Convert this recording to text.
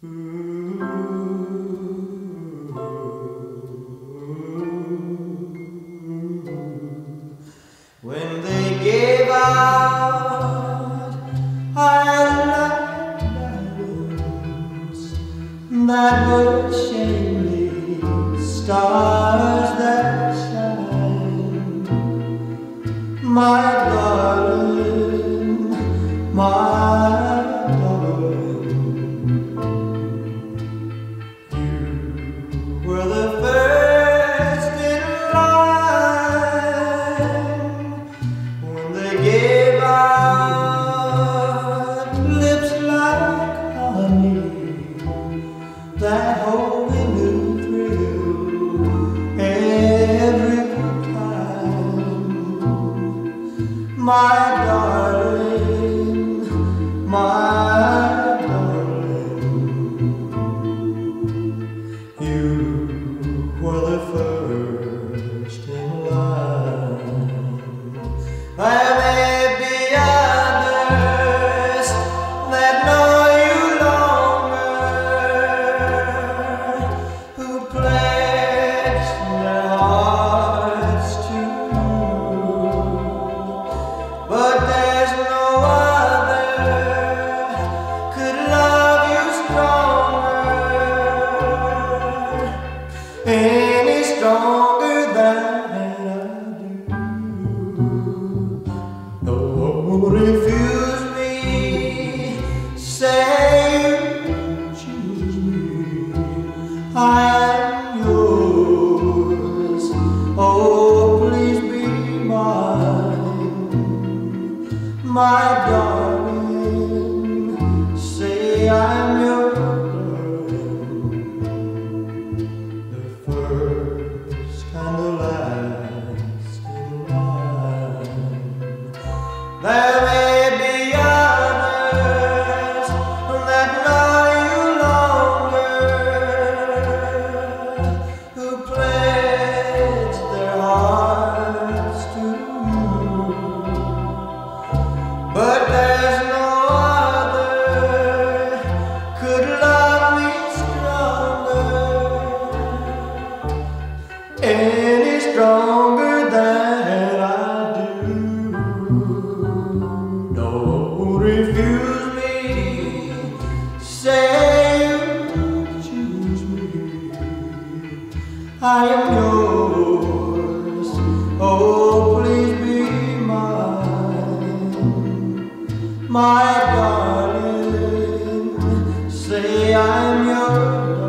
When they gave out that were shiny stars that shine, my darling, my darling, you were the first in line. When they gave out lips like honey, that wholly new thrill every time, my darling, my darling, you were the first in line. There may be others that know you longer, who pledged their hearts to you, but there's no other could love you stronger, any stronger than refuse me, say you choose me, I'm yours, oh please be mine, my darling, say I'm your darling, the first and the last in line. There may be others that know you longer, who pledge their hearts to you, but there's no other could love me stronger, any stronger than I do. Refuse me, say you choose me, I am yours, oh please be mine, my darling, say I'm your darling.